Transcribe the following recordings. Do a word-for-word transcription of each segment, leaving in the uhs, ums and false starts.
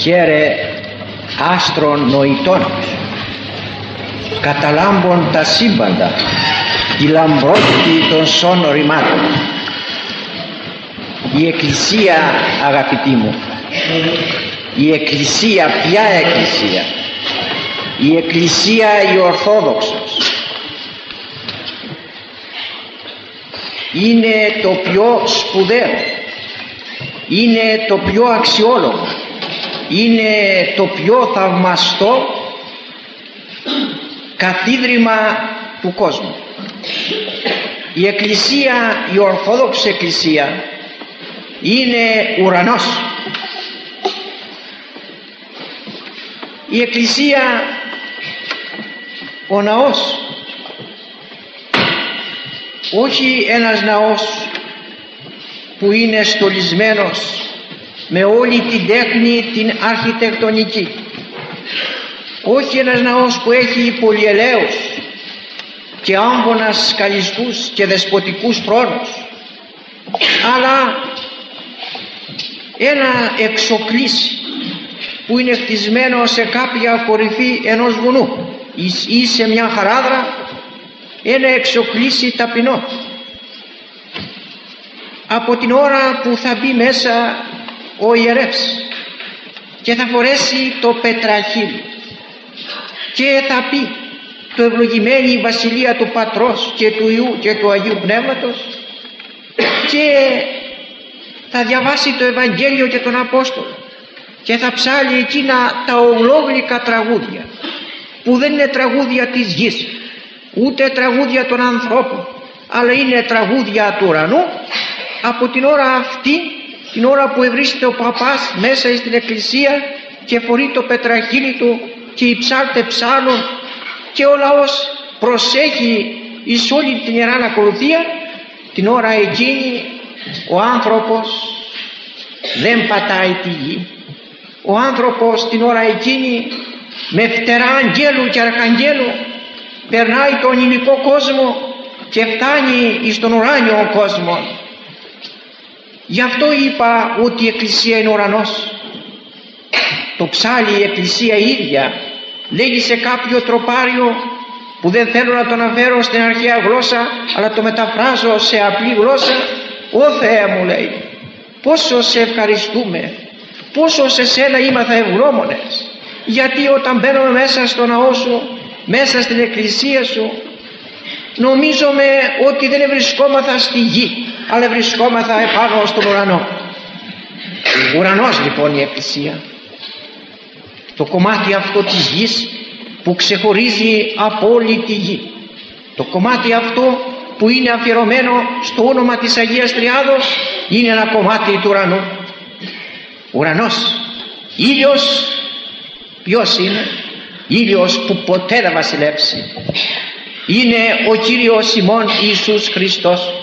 χαίρε άστρων νοητών, καταλάμπων τα σύμπαντα, τη λαμπρότητα των σών ρημάτων. Η Εκκλησία, αγαπητοί μου, η Εκκλησία, ποια Εκκλησία? Η Εκκλησία η Ορθόδοξος είναι το πιο σπουδαίο, είναι το πιο αξιόλογο, είναι το πιο θαυμαστό καθίδρυμα του κόσμου. Η Εκκλησία, η Ορθόδοξη Εκκλησία είναι ουρανός. Η Εκκλησία, ο ναός, όχι ένας ναός που είναι στολισμένος με όλη την τέχνη την αρχιτεκτονική, όχι ένας ναός που έχει πολυελαίους και άμβονας σκαλιστούς και δεσποτικούς θρόνους, αλλά ένα εξοκλήσι που είναι χτισμένο σε κάποια κορυφή ενός βουνού ή σε μια χαράδρα, ένα εξοκλήσι ταπεινό. Από την ώρα που θα μπει μέσα ο ιερεύς και θα φορέσει το πετραχύλι και θα πει το ευλογημένη η βασιλεία του Πατρός και του Υιού και του Αγίου Πνεύματος και θα διαβάσει το Ευαγγέλιο και τον Απόστολο και θα ψάλει εκείνα τα ολόγλυκα τραγούδια που δεν είναι τραγούδια της γης ούτε τραγούδια των ανθρώπων, αλλά είναι τραγούδια του ουρανού. Από την ώρα αυτή, την ώρα που ευρίσκεται ο παπάς μέσα στην εκκλησία και φορεί το πετραχύλι του και οι ψάλτε ψάλουν και ο λαός προσέχει εις όλη την Ιεράν Ακολουθία, την ώρα εκείνη ο άνθρωπος δεν πατάει τη γη. Ο άνθρωπος την ώρα εκείνη με φτερά αγγέλου και αρχαγγέλου περνάει τον υλικό κόσμο και φτάνει εις τον ουράνιο κόσμο. Γι' αυτό είπα ότι η Εκκλησία είναι ουρανός. Το ψάλλει η Εκκλησία η ίδια, λέγει σε κάποιο τροπάριο που δεν θέλω να το αναφέρω στην αρχαία γλώσσα, αλλά το μεταφράζω σε απλή γλώσσα. «Ω Θεέ μου», λέει, «πόσο σε ευχαριστούμε, πόσο σε σένα είμαθα ευγνώμονες, γιατί όταν μπαίνουμε μέσα στο ναό σου, μέσα στην εκκλησία σου, νομίζουμε ότι δεν βρισκόμαθα στη γη, αλλά βρισκόμαθα επάνω στον ουρανό». Ουρανός λοιπόν η εκκλησία, το κομμάτι αυτό της γης που ξεχωρίζει από όλη τη γη, το κομμάτι αυτό που είναι αφιερωμένο στο όνομα της Αγίας Τριάδος, είναι ένα κομμάτι του ουρανού. Ουρανός, ήλιος, ποιος είναι? Ήλιος που ποτέ δεν βασιλεύσει, είναι ο Κύριος ημών Ιησούς Χριστός.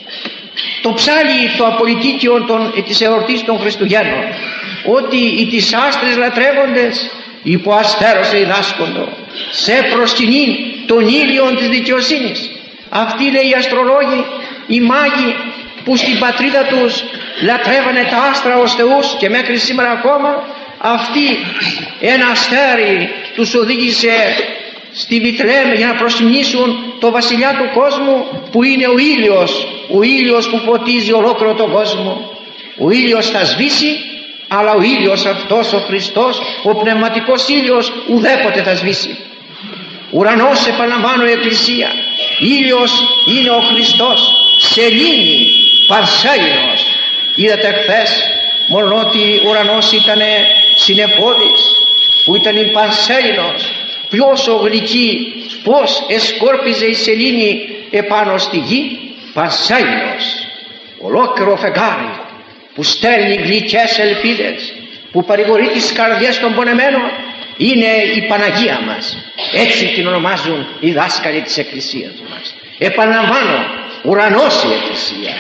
Το ψάλλει το απολυτίκιο των, της εορτής των Χριστουγέννων, ότι οι της άστρες λατρεύοντες υπό αστέρος διδάσκοντο, σε προσκυνήν των ήλιων της δικαιοσύνης. Αυτοί, λέει, οι αστρολόγοι, οι μάγοι που στην πατρίδα τους λατρεύανε τα άστρα ως θεούς και μέχρι σήμερα ακόμα, αυτοί ένα αστέρι τους οδήγησε στη Βηθλεέμ για να προσκυνήσουν το βασιλιά του κόσμου που είναι ο ήλιος, ο ήλιος που φωτίζει ολόκληρο τον κόσμο. Ο ήλιος θα σβήσει, αλλά ο ήλιος αυτός ο Χριστός, ο πνευματικός ήλιος, ουδέποτε θα σβήσει. Ουρανός, επαναλαμβάνω, η Εκκλησία, ήλιος είναι ο Χριστός, σελήνη, παρσέλινος. Είδατε χθες, μόνο ότι ουρανός ήταν συνεφώδης, που ήταν η παρσέλινος, πόσο γλυκή, πως εσκόρπιζε η σελήνη επάνω στη γη. Παρσέλινος, ολόκληρο φεγγάρι που στέλνει γλυκές ελπίδες, που παρηγορεί τις καρδιές των πονεμένων, είναι η Παναγία μας. Έτσι την ονομάζουν οι δάσκαλοι της Εκκλησίας μας. Επαναλαμβάνω, ουρανός η Εκκλησία,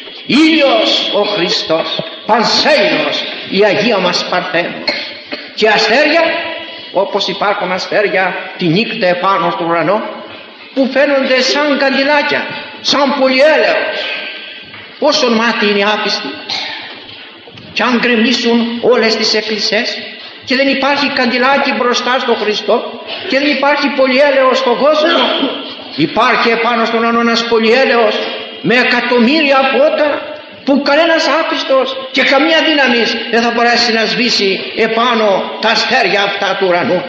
ήλιος ο Χριστός, πανσέλινος η Αγία μας Παρθένος. Και αστέρια, όπως υπάρχουν αστέρια τη νύχτα επάνω στον ουρανό, που φαίνονται σαν καντιλάκια, σαν πολυέλαιος. Πόσο μάτι είναι άπιστοι, κι αν γκρεμίσουν όλες τις εκκλησίες, και δεν υπάρχει καντιλάκι μπροστά στον Χριστό και δεν υπάρχει πολυέλαιος στον κόσμο. Υπάρχει επάνω στον ουρανό ένας πολυέλαιος με εκατομμύρια φώτα που κανένας άπιστος και καμία δύναμη δεν θα μπορέσει να σβήσει επάνω τα αστέρια αυτά του ουρανού.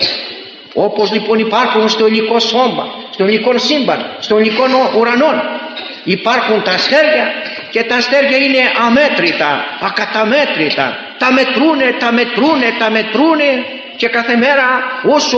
Όπως λοιπόν υπάρχουν στο υλικό σώμα, στο υλικό σύμπαν, στο υλικό ουρανό, υπάρχουν τα αστέρια και τα αστέρια είναι αμέτρητα, ακαταμέτρητα. Τα μετρούνε, τα μετρούνε, τα μετρούνε και κάθε μέρα όσο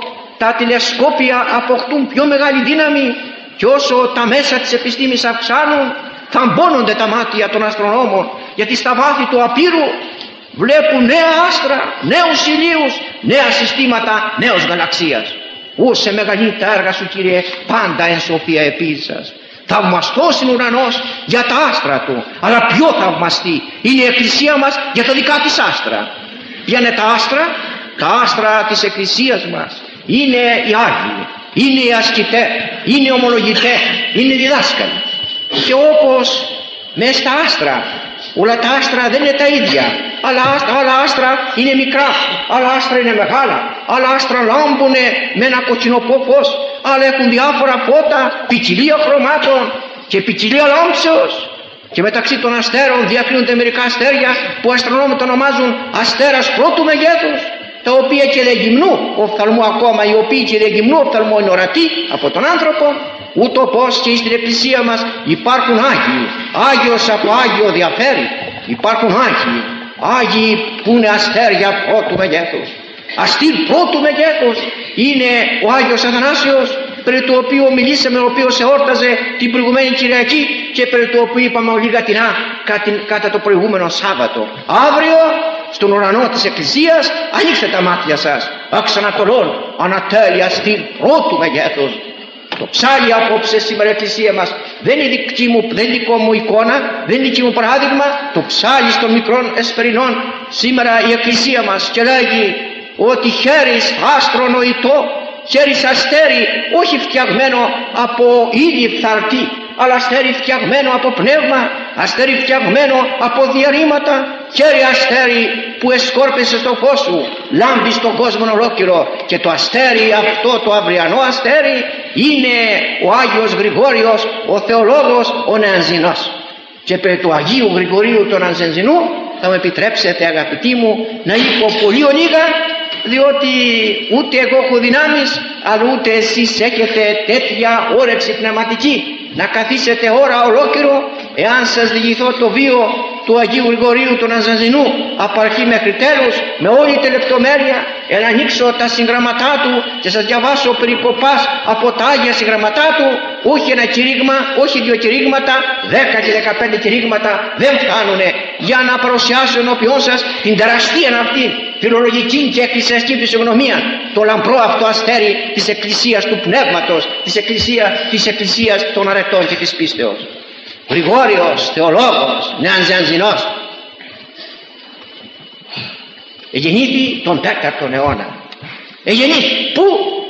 τα τηλεσκόπια αποκτούν πιο μεγάλη δύναμη και όσο τα μέσα της επιστήμης αυξάνουν, θαμπώνονται τα μάτια των αστρονόμων, γιατί στα βάθη του απείρου βλέπουν νέα άστρα, νέους ηλίους, νέα συστήματα νέος γαλαξίας. Όσε μεγαλύτερα τα έργα σου, Κύριε, πάντα εν σοφία επίσης. Θαυμαστός είναι ο ουρανός για τα άστρα του, αλλά πιο θαυμαστή είναι η Εκκλησία μας για τα δικά της άστρα. Ποια είναι τα άστρα? Τα άστρα της Εκκλησίας μας είναι οι Άγιοι, είναι οι ασκητές, είναι οι ομολογητές, είναι οι διδάσκαλοι. Και όπως μες στα άστρα, όλα τα άστρα δεν είναι τα ίδια, αλλά άλλα άστρα είναι μικρά, άλλα άστρα είναι μεγάλα, άλλα άστρα λάμπουνε με ένα κοτσινοπό φως, άλλα έχουν διάφορα φώτα, ποικιλία χρωμάτων και ποικιλία λάμψεως. Και μεταξύ των αστέρων διακρίνονται μερικά αστέρια που αστρονόμοι το ονομάζουν αστέρας πρώτου μεγέθους, τα οποία και δεν γυμνού οφθαλμού ακόμα, οι οποίοι και δεν γυμνού οφθαλμού είναι ορατοί από τον άνθρωπο. Ούτω πως και στην Εκκλησία μας υπάρχουν Άγιοι. Άγιος από Άγιο διαφέρει. Υπάρχουν Άγιοι. Άγιοι που είναι αστέρια πρώτου μεγέθους. Αστήρ πρώτου μεγέθους είναι ο Άγιος Αθανάσιος, περί του οποίου μιλήσαμε, ο οποίος εόρταζε την προηγουμένη Κυριακή και περί του οποίου είπαμε ολιγατινά κατά το προηγούμενο Σάββατο. Αύριο στον ουρανό της Εκκλησίας ανοίξτε τα μάτια σας. Εξ Ανατολών ανατέλει αστήρ πρώτου μεγέθους. Το ψάλι απόψε σήμερα η Εκκλησία μας δεν είναι δική μου, δεν είναι δικό μου εικόνα, δεν είναι δική μου παράδειγμα. Το ψάλι των μικρών εσπερινών σήμερα η Εκκλησία μας και λέγει ότι χέρις άστρο νοητό, χέρις αστέρι, όχι φτιαγμένο από ύλη φθαρτή, αλλά αστέρι φτιαγμένο από πνεύμα, αστέρι φτιαγμένο από διαρρήματα, χέρι αστέρι που εσκόρπισε στο φως σου, λάμπει στον κόσμο ολόκληρο. Και το αστέρι αυτό, το αυριανό αστέρι, είναι ο Άγιος Γρηγόριος, ο θεολόγος, ο Νεανζινός. Και περί του Αγίου Γρηγορίου του Νεανζινού θα μου επιτρέψετε, αγαπητοί μου, να είπω πολύ λίγα, διότι ούτε εγώ έχω δυνάμεις, αλλά ούτε εσείς έχετε τέτοια όρεξη πνευματική να καθίσετε ώρα ολόκληρο, εάν σας διηγηθώ το βίο του Αγίου Γρηγορίου του Ναζανζινού από αρχή μέχρι τέλους με όλη τη λεπτομέρεια, να ανοίξω τα συγγραμματά του και σας διαβάσω περικοπάς από τα Άγια συγγραμματά του, όχι ένα κηρύγμα, όχι δύο κηρύγματα, δέκα και δεκαπέντε κηρύγματα δεν φτάνουνε για να παρουσιάσω ενώπιόν σας την τεραστία αυτή φιλολογική και εκκλησιαστική φυσιογνωμία, το λαμπρό αυτό αστέρι της Εκκλησίας του Πνεύματος, της Εκκλησίας, της Εκκλησίας των αρετών και της πίστεως. Γρηγόριος, θεολόγος, Νεανζιανζινός, εγεννήθη τον τέταρτον αιώνα. Εγεννήθη πού?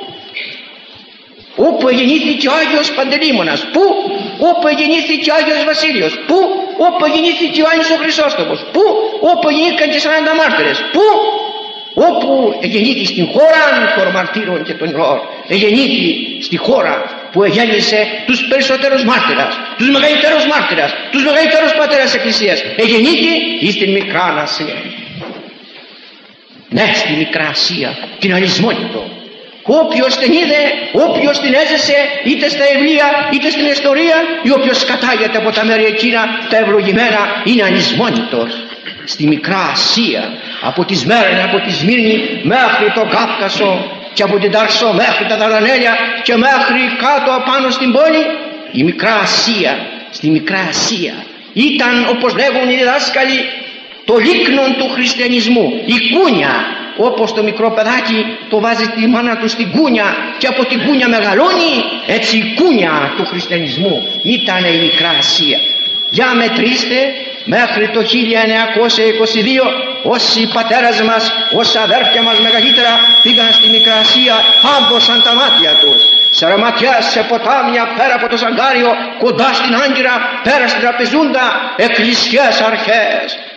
Όπου εγεννήθηκε ο Άγιος Παντελήμωνας, πού? Όπου εγεννήθηκε ο Άγιος Βασίλειος, πού? Όπου εγεννήθηκε ο Άγιος ο Χρυσόστομος, πού? Όπου εγεννήθηκαν και σαράντα μάρτυρες, πού? Όπου εγεννήθη στην χώρα των μαρτύρων και των ηρώων, εγεννήθη στη χώρα που εγέννησε τους περισσότερους μάρτυρας, τους μεγαλύτερους μάρτυρας, τους μεγαλύτερους πατέρας της Εκκλησίας, εγεννήθη εις την Μικρά Ασία. Ναι, στη Μικρά Ασία, την αλυσμόνητο. Όποιος την είδε, όποιος την έζησε, είτε στα βιβλία είτε στην ιστορία, ή όποιος κατάγεται από τα μέρη εκείνα τα ευλογημένα, είναι αλυσμόνητος. Στη Μικρά Ασία, από τη Σμέρνη, από τη Σμύρνη μέχρι τον Κάφκασο και από την Ταρσό μέχρι τα Δαρδανέλια και μέχρι κάτω απάνω στην πόλη, η Μικρά Ασία, στη Μικρά Ασία ήταν, όπως λέγουν οι διδάσκαλοι, το λίκνον του χριστιανισμού, η κούνια, όπως το μικρό παιδάκι το βάζει τη μάνα του στην κούνια και από την κούνια μεγαλώνει, έτσι η κούνια του χριστιανισμού ήταν η Μικρά Ασία. Για μετρήστε μέχρι το χίλια εννιακόσια είκοσι δύο όσοι πατέρας μας, όσοι αδέρφια μας μεγαλύτερα πήγαν στη Μικρά Ασία, άμποσαν τα μάτια τους σε ραματιές, σε ποτάμια πέρα από το Ζαγκάριο, κοντά στην Άγκυρα, πέρα στην Τραπεζούντα, εκκλησιές αρχές,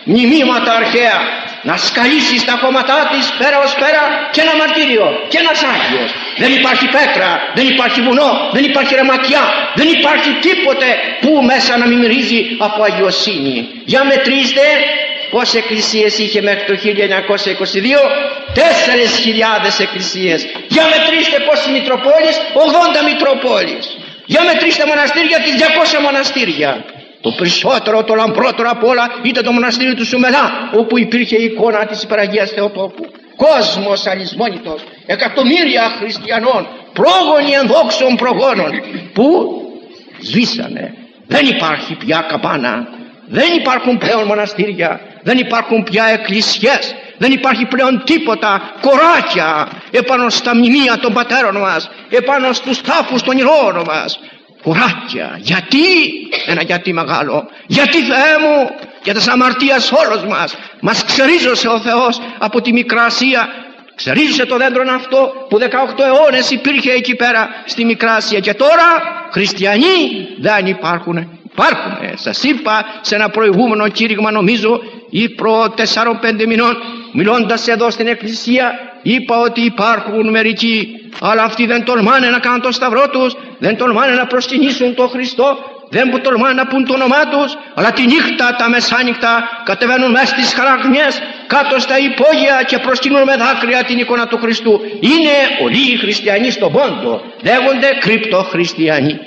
μνημείματα αρχαία, να σκαλίσει στα χώματά της πέρα ως πέρα και ένα μαρτύριο και ένας Άγιος. Δεν υπάρχει πέτρα, δεν υπάρχει βουνό, δεν υπάρχει ρεματιά, δεν υπάρχει τίποτε που μέσα να μην μυρίζει από αγιοσύνη. Για μετρήστε πόσες εκκλησίες είχε μέχρι το χίλια εννιακόσια είκοσι δύο, τέσσερις χιλιάδες εκκλησίες. Για μετρήστε πόσες μητροπόλεις, ογδόντα μητροπόλεις. Για μετρήστε μοναστήρια και διακόσια μοναστήρια. Το περισσότερο, το λαμπρότερο απ' όλα ήταν το μοναστήρι του Σουμεδά, όπου υπήρχε η εικόνα της Υπεραγίας Θεοτόκου. Κόσμος αλυσμόνητος, εκατομμύρια χριστιανών, πρόγονοι ενδόξων προγόνων, που σβήσανε. Δεν υπάρχει πια καμπάνα, δεν υπάρχουν πλέον μοναστήρια, δεν υπάρχουν πια εκκλησιές, δεν υπάρχει πλέον τίποτα. Κοράκια επάνω στα μνημεία των πατέρων μας, επάνω στους τάφους των ηρώων μας. Κοράκια. Γιατί? Ένα γιατί μεγάλο. Γιατί, Θεέ μου? Για τις αμαρτίες όλος μας. Μας ξερίζωσε ο Θεός από τη Μικρά Ασία. Ξερίζωσε το δέντρο αυτό που δεκαοκτώ αιώνες υπήρχε εκεί πέρα στη Μικρά Ασία. Και τώρα χριστιανοί δεν υπάρχουν. Υπάρχουν. Σας είπα σε ένα προηγούμενο κήρυγμα, νομίζω ή προ τεσσάρων πέντε μηνών, μιλώντας εδώ στην εκκλησία, είπα ότι υπάρχουν μερικοί, αλλά αυτοί δεν τολμάνε να κάνουν το σταυρό τους, δεν τολμάνε να προσκυνήσουν τον Χριστό, δεν τολμάνε να πούν το όνομά τους, αλλά τη νύχτα, τα μεσάνυχτα κατεβαίνουν μέσα στις χαραγμιές, κάτω στα υπόγεια και προσκυνούν με δάκρυα την εικόνα του Χριστού. Είναι όλοι οι χριστιανοί στον πόντο, λέγονται κρυπτοχριστιανοί.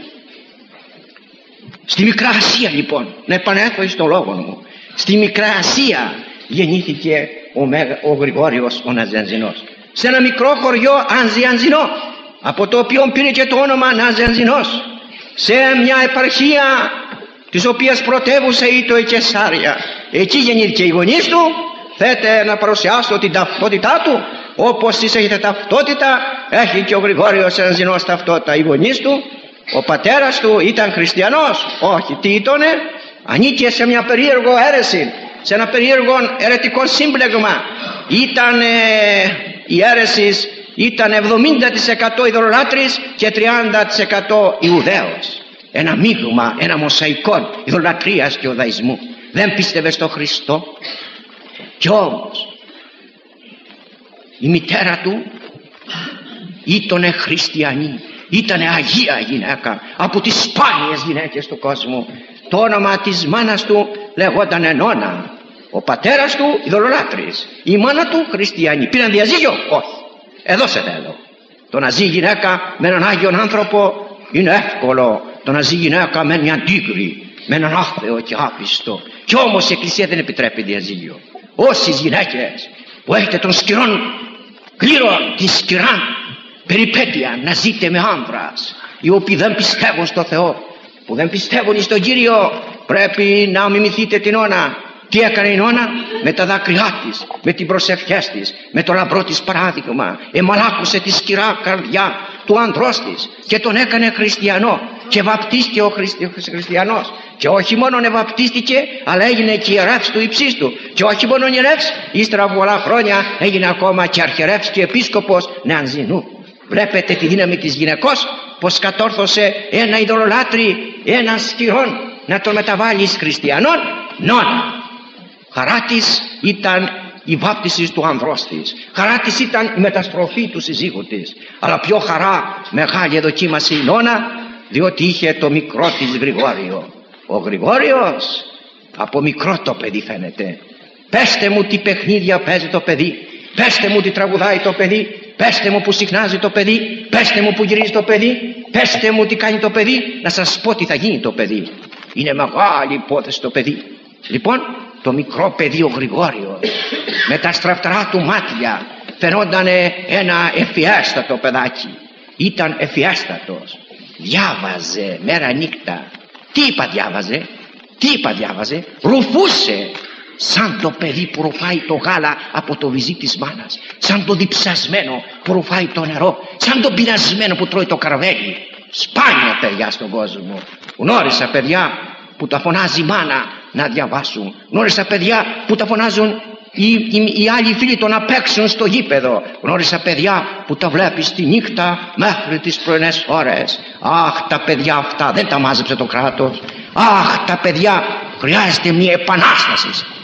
Στη Μικρά Ασία λοιπόν, να επανέλθω στον λόγο μου, στη Μικρά Ασία γεννήθηκε ο, Μέγα, ο Γρηγόριος ο Ναζιανζινός, σε ένα μικρό χωριό Ανζιανζινό, από το οποίο πήρε και το όνομα Ναζιανζινός, σε μια επαρχία της οποίας πρωτεύουσα ήταν η Κεσάρια. Εκεί γεννήθηκε οι γονείς του. Θέτε να παρουσιάσω την ταυτότητά του? Όπως εσείς έχετε ταυτότητα, έχει και ο Γρηγόριος Ανζινός ταυτότητα. Οι γονείς του, ο πατέρας του ήταν χριστιανός? Όχι. Τι ήτονε? Ανήκε σε μια περίεργο αίρεση, σε ένα περίεργο αιρετικό σύμπλεγμα. Ήταν η αίρεση ήταν εβδομήντα τοις εκατό ειδωλολάτρης και τριάντα τοις εκατό Ιουδαίος. Ένα μείγμα, ένα μοσαϊκό ειδωλατρίας και οδαϊσμού. Δεν πίστευε στο Χριστό. Κι όμως η μητέρα του ήτονε χριστιανή, ήτανε αγία γυναίκα, από τις σπάνιες γυναίκες του κόσμου. Το όνομα της μάνας του λεγόταν Νόνα, ο πατέρας του ειδωλολάτρης, η μάνα του χριστιανή. Πήραν διαζύγιο? Όχι. Εδώσετε εδώ. Το να ζει γυναίκα με έναν Άγιον άνθρωπο είναι εύκολο. Το να ζει γυναίκα με μια τίγρη, με έναν άθεο και άπιστο. Κι όμως η Εκκλησία δεν επιτρέπει διαζύγιο. Όσες γυναίκες που έχετε τον σκυρών κλήρο, τη σκυράν περιπέτεια να ζείτε με άνδρας, οι οποίοι δεν πιστεύουν στο Θεό, που δεν πιστεύουν στον Κύριο, πρέπει να μιμηθείτε την Όνα. Τι έκανε η Νόνα? Με τα δάκρυά της, με την προσευχές της, με το λαμπρό της παράδειγμα, εμαλάκουσε τη σκυρά καρδιά του ανδρός της και τον έκανε χριστιανό και βαπτίστηκε ο χριστιανός. Και όχι μόνο βαπτίστηκε, αλλά έγινε και ιερεύς του υψίστου. Και όχι μόνο ιερεύς, ύστερα από πολλά χρόνια έγινε ακόμα και αρχιερεύς και επίσκοπος Νεανζινού. Βλέπετε τη δύναμη της γυναικός, πως κατόρθωσε ένα ειδωλολάτρη, ένα σκυρόν να τον μεταβάλει εις χριστιανόν. Νόνα. Χαρά της ήταν η βάπτιση του ανδρός της. Χαρά της ήταν η μεταστροφή του συζύγου της. Αλλά πιο χαρά μεγάλη δοκίμασε η Νόνα, διότι είχε το μικρό της Γρηγόριο. Ο Γρηγόριος από μικρό το παιδί φαίνεται. Πέστε μου τι παιχνίδια παίζει το παιδί, πέστε μου τι τραγουδάει το παιδί, πέστε μου που συχνάζει το παιδί, πέστε μου που γυρίζει το παιδί, πέστε μου τι κάνει το παιδί, να σας πω τι θα γίνει το παιδί. Είναι μεγάλη υπόθεση το παιδί. Λοιπόν, το μικρό παιδί ο Γρηγόριος με τα στραφτερά του μάτια φαινόταν ένα ευφιέστατο παιδάκι. Ήταν ευφιέστατος, διάβαζε μέρα νύχτα. Τι είπα διάβαζε? Τι είπα διάβαζε? Ρουφούσε σαν το παιδί που ρουφάει το γάλα από το βυζί της μάνας, σαν το διψασμένο που ρουφάει το νερό, σαν το πεινασμένο που τρώει το καρβέλι. Σπάνια παιδιά στον κόσμο. Γνώρισα παιδιά που τα φωνάζει η μάνα να διαβάσουν. Γνώρισα παιδιά που τα φωνάζουν οι, οι, οι άλλοι φίλοι το να παίξουν στο γήπεδο. Γνώρισα παιδιά που τα βλέπεις τη νύχτα μέχρι τις πρωινές ώρες. Αχ, τα παιδιά αυτά δεν τα μάζεψε το κράτος. Αχ, τα παιδιά χρειάζεται μια επανάσταση.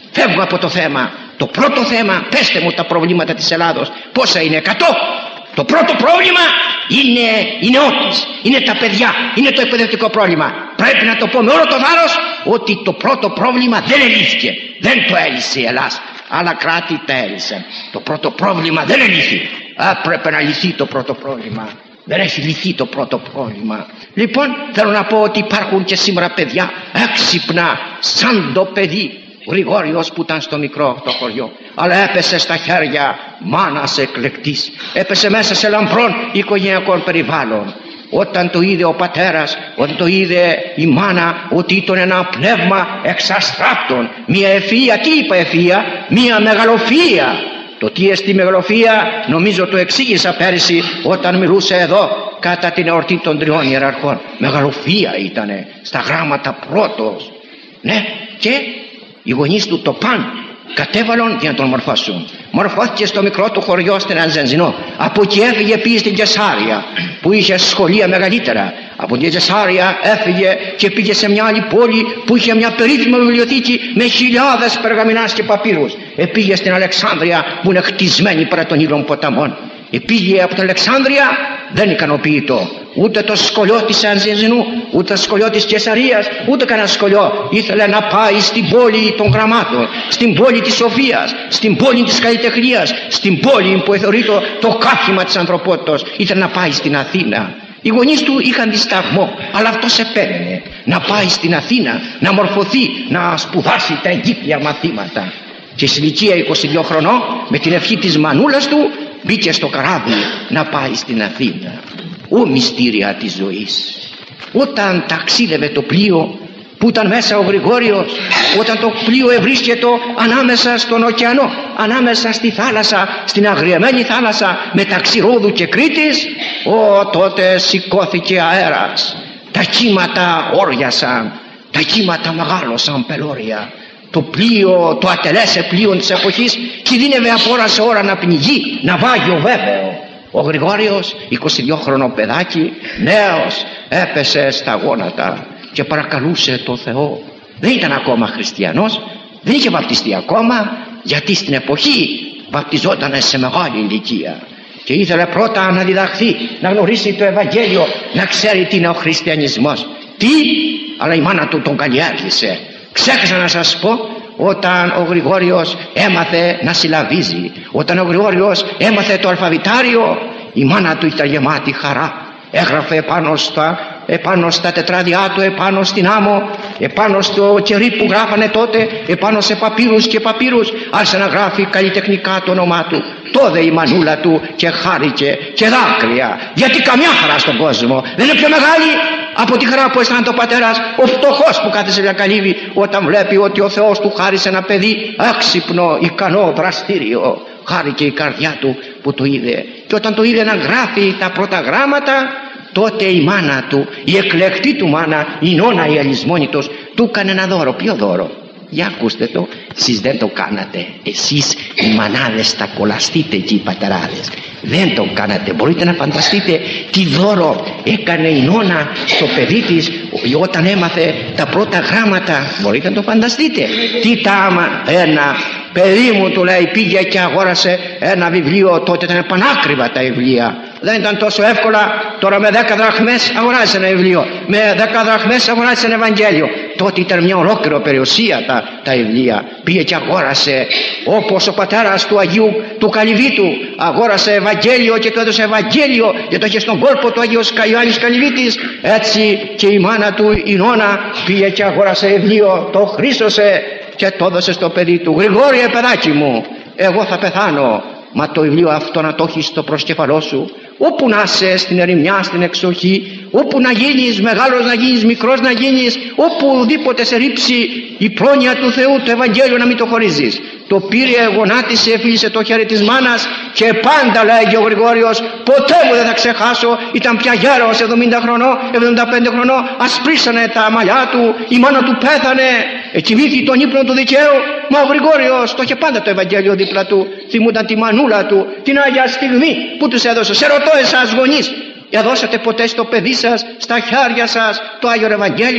Φεύγω από το θέμα. Το πρώτο θέμα, πέστε μου τα προβλήματα της Ελλάδος. Πόσα είναι, εκατό? Το πρώτο πρόβλημα είναι η νεότης, είναι τα παιδιά, είναι το εκπαιδευτικό πρόβλημα. Πρέπει να το πω με όλο το βάρος ότι το πρώτο πρόβλημα δεν ελύθηκε. Δεν το έλυσε η Ελλάδα. Άλλα κράτη τα έλυσαν. Το πρώτο πρόβλημα δεν ελύθη. Πρέπει να λυθεί το πρώτο πρόβλημα. Δεν έχει λυθεί το πρώτο πρόβλημα. Λοιπόν, θέλω να πω ότι υπάρχουν και σήμερα παιδιά έξυπνα σαν το παιδί Γρηγόριος που ήταν στο μικρό το χωριό, αλλά έπεσε στα χέρια μάνας εκλεκτής, έπεσε μέσα σε λαμπρών οικογενειακών περιβάλλον. Όταν το είδε ο πατέρας, όταν το είδε η μάνα ότι ήταν ένα πνεύμα εξαστράπτων, μια ευφυΐα, τι είπα ευφυΐα, μια μεγαλοφυΐα. Το τι εστί μεγαλοφυΐα νομίζω το εξήγησα πέρυσι όταν μιλούσα εδώ κατά την εορτή των τριών ιεραρχών. Μεγαλοφυΐα ήτανε στα γράμματα πρώτος. Ναι, και οι γονείς του το παν κατέβαλαν για να τον μορφώσουν. Μορφώθηκε στο μικρό του χωριό στην Ανζενζινό. Από εκεί έφυγε, πήγε στην Κεσάρια που είχε σχολεία μεγαλύτερα. Από την Κεσάρια έφυγε και πήγε σε μια άλλη πόλη που είχε μια περίφημη βιβλιοθήκη με χιλιάδες περγαμηνάς και παπύρους. Επήγε στην Αλεξάνδρεια που είναι χτισμένη παρά των ήλων ποταμών. Επήγε από την Αλεξάνδρεια, δεν ικανοποιείτο ούτε το σχολείο της Ανζενζινού, ούτε το σχολείο της Κεσαρίας, ούτε κανένα σχολείο. Ήθελε να πάει στην πόλη των γραμμάτων, στην πόλη της σοφίας, στην πόλη της καλλιτεχνίας, στην πόλη που θεωρεί το, το κάθιμα της ανθρωπότητας. Ήθελε να πάει στην Αθήνα. Οι γονείς του είχαν δισταγμό, αλλά αυτός επέμενε να πάει στην Αθήνα, να μορφωθεί, να σπουδάσει τα εγκύπια μαθήματα. Και στην ηλικία είκοσι δύο χρονών, με την ευχή της μανούλας του, μπήκε στο καράβι να πάει στην Αθήνα. Ω μυστήρια της ζωής. Όταν ταξίδευε το πλοίο που ήταν μέσα ο Γρηγόριος, όταν το πλοίο ευρίσκεται ανάμεσα στον ωκεανό, ανάμεσα στη θάλασσα, στην αγριεμένη θάλασσα μεταξύ Ρόδου και Κρήτης, ο, τότε σηκώθηκε αέρας. Τα κύματα όριασαν, τα κύματα μεγάλωσαν πελώρια. Το πλοίο, το ατελές πλοίο της εποχής κινδύνευε από ώρα σε ώρα να πνιγεί, να βάγει ο βέβαιο. Ο Γρηγόριος, είκοσι δύο χρονό παιδάκι, νέος, έπεσε στα γόνατα και παρακαλούσε το Θεό. Δεν ήταν ακόμα χριστιανός, δεν είχε βαπτιστεί ακόμα, γιατί στην εποχή βαπτιζόταν σε μεγάλη ηλικία και ήθελε πρώτα να διδαχθεί, να γνωρίσει το Ευαγγέλιο, να ξέρει τι είναι ο χριστιανισμός. Τι, αλλά η μάνα του τον καλλιέργησε. Ξέχασα να σας πω, όταν ο Γρηγόριος έμαθε να συλλαβίζει, όταν ο Γρηγόριος έμαθε το αλφαβητάριο, η μάνα του ήταν γεμάτη χαρά. Έγραφε επάνω στα, επάνω στα τετράδια του, επάνω στην άμμο, επάνω στο κερί που γράφανε τότε, επάνω σε παπύρους και παπύρους, άρχισε να γράφει καλλιτεχνικά το όνομά του. Τότε η μανούλα του και χάρηκε και δάκρυα, γιατί καμιά χαρά στον κόσμο δεν είναι πιο μεγάλη από τη χαρά που αισθάνεται ο πατέρας, ο φτωχός που κάθεσε για καλύβη, όταν βλέπει ότι ο Θεός του χάρισε ένα παιδί έξυπνο, ικανό, δραστήριο. Χάρηκε η καρδιά του που το είδε, και όταν το είδε να γράφει τα πρώτα γράμματα, τότε η μάνα του, η εκλεκτή του μάνα, η νόνα η αλυσμόνητος, του έκανε ένα δώρο. Ποιο δώρο? Για ακούστε το, εσείς δεν το κάνατε, εσείς οι μανάδες τα κολλαστείτε εκεί οι πατεράδες, δεν το κάνατε. Μπορείτε να φανταστείτε τι δώρο έκανε η νόνα στο παιδί της όταν έμαθε τα πρώτα γράμματα? Μπορείτε να το φανταστείτε? Τι τα άμα, ένα παιδί μου, του λέει, πήγε και αγόρασε ένα βιβλίο. Τότε ήταν πανάκριβα τα βιβλία, δεν ήταν τόσο εύκολα. Τώρα με δέκα δραχμές αγοράζει ένα βιβλίο, με δέκα δραχμές αγοράζει ένα Ευαγγέλιο. Τότε ήταν μια ολόκληρη περιουσία τα, τα βιβλία. Πήγε και αγόρασε, όπως ο πατέρας του Αγίου του Καλυβίτου αγόρασε Ευαγγέλιο και του έδωσε Ευαγγέλιο και το είχε στον κόλπο του Αγίος Ιωάννης Καλυβίτης, έτσι και η μάνα του η νόνα πήγε και αγόρασε βιβλίο, το χρήσωσε και το έδωσε στο παιδί του. Γρηγόριε παιδάκι μου, εγώ θα πεθάνω, μα το βιβλίο αυτό να το έχεις στο προσκεφαλό σου, όπου να είσαι, στην ερημιά, στην εξοχή, όπου να γίνεις μεγάλος, να γίνεις μικρός, να γίνεις, οπουδήποτε σε ρίψει η πρόνοια του Θεού, το Ευαγγέλιο να μην το χωρίζεις. Το πήρε, γονάτισε, φίλησε το χέρι της μάνας και πάντα, λέγει ο Γρηγόριος, ποτέ μου δεν θα ξεχάσω, ήταν πια γέρος εβδομήντα χρονών, εβδομήντα πέντε χρονών, ασπρίσανε τα μαλλιά του, η μάνα του πέθανε, εκοιμήθη τον ύπνο του δικαίου, μα ο Γρηγόριος το είχε πάντα το Ευαγγέλιο δίπλα του, θυμούνταν τη μανούλα του, την Άγια στιγμή που τους έδωσε. Σε ρωτώ εσάς γονείς, έδωσατε ποτέ στο παιδί σας, στα χέρια σας το Άγιο Ευαγγέλιο?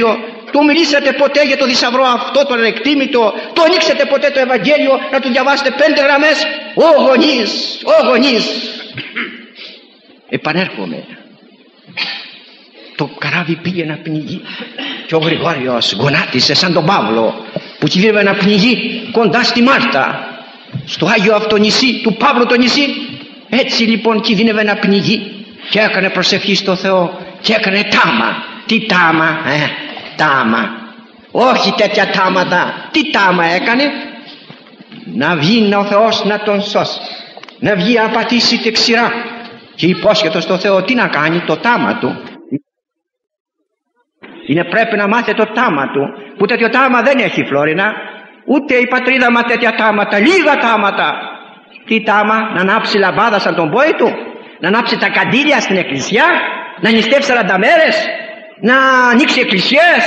του μιλήσατε ποτέ για το θησαυρό αυτό το ανεκτήμητο? Το ανοίξετε ποτέ το Ευαγγέλιο να του διαβάσετε πέντε γραμμές? Ω γονείς, ω γονείς. Επανέρχομαι. Το καράβι πήγε να πνιγεί και ο Γρηγόριος γονάτισε σαν τον Παύλο που κινδύνευε να πνιγεί κοντά στη Μάλτα, στο Άγιο αυτό νησί του Παύλου το νησί. Έτσι λοιπόν κινδύνευε να πνιγεί και έκανε προσευχή στο Θεό και έκανε τάμα. Τι τάμα? Ε, τάμα. Όχι τέτοια τάματα. Τι τάμα έκανε? Να βγει ο Θεός να τον σώσει, να βγει να πατήσει δεξιά, και υπόσχετο στο Θεό τι να κάνει? Το τάμα του. Είναι πρέπει να μάθει το τάμα του, που τέτοιο τάμα δεν έχει Φλόρινα, ούτε η πατρίδα μα τέτοια τάματα, λίγα τάματα. Τι τάμα? Να ανάψει λαμπάδα σαν τον πόη του, να ανάψει τα καντήλια στην εκκλησιά, να νηστεύει σαράντα μέρες, να ανοίξει εκκλησίες.